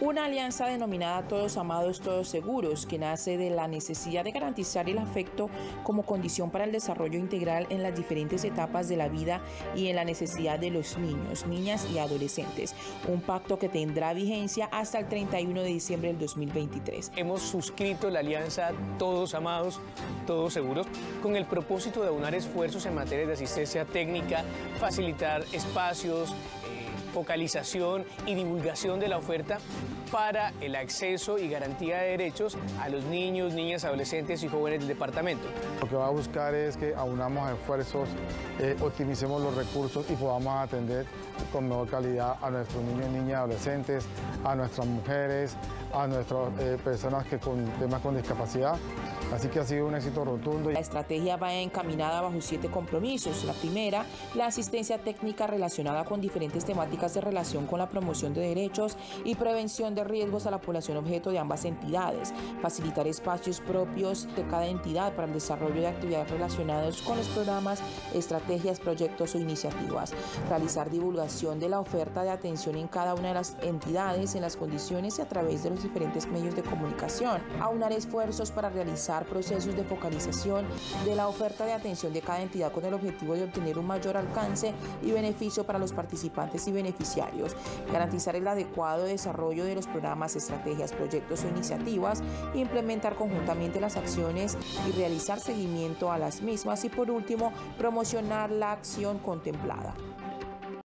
Una alianza denominada Todos Amados, Todos Seguros, que nace de la necesidad de garantizar el afecto como condición para el desarrollo integral en las diferentes etapas de la vida y en la necesidad de los niños, niñas y adolescentes. Un pacto que tendrá vigencia hasta el 31 de diciembre del 2023. Hemos suscrito la alianza Todos Amados, Todos Seguros, con el propósito de aunar esfuerzos en materia de asistencia técnica, facilitar espacios, focalización y divulgación de la oferta para el acceso y garantía de derechos a los niños, niñas, adolescentes y jóvenes del departamento. Lo que va a buscar es que aunamos esfuerzos, optimicemos los recursos y podamos atender con mejor calidad a nuestros niños, niñas, adolescentes, a nuestras mujeres, a nuestras personas con temas con discapacidad. Así que ha sido un éxito rotundo. La estrategia va encaminada bajo 7 compromisos. La primera, la asistencia técnica relacionada con diferentes temáticas de relación con la promoción de derechos y prevención de riesgos a la población objeto de ambas entidades. Facilitar espacios propios de cada entidad para el desarrollo de actividades relacionadas con los programas, estrategias, proyectos o iniciativas. Realizar divulgación de la oferta de atención en cada una de las entidades, en las condiciones y a través de los diferentes medios de comunicación. Aunar esfuerzos para realizar procesos de focalización de la oferta de atención de cada entidad con el objetivo de obtener un mayor alcance y beneficio para los participantes y beneficiarios. Garantizar el adecuado desarrollo de los programas, estrategias, proyectos o iniciativas. Implementar conjuntamente las acciones y realizar seguimiento a las mismas. Y por último, promocionar la acción contemplada.